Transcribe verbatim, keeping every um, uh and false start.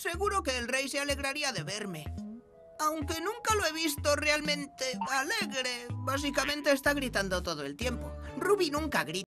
Seguro que el rey se alegraría de verme. Aunque nunca lo he visto realmente alegre. Básicamente está gritando todo el tiempo. Ruby nunca grita.